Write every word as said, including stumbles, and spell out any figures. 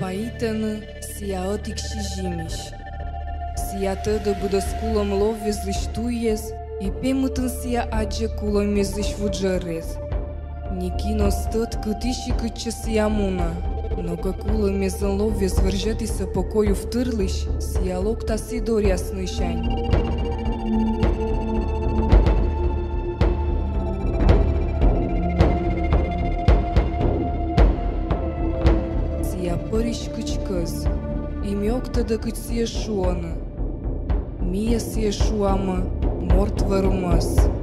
Маитаны сия отик шижимиш. Сия тăдă budăsculăm lovez își tuiez, и пемătân сия аджа кулăm ез își vujărez. Никино стăt câti și cât ce сия муна, но какулăm ез în lovez vârjăti să pocoiu vtârliș, сия locta si doria snâșani. Сия păriș câci-căz, imi octă de cât sie șuonă. Mie sie șuamă, mort vă rămas.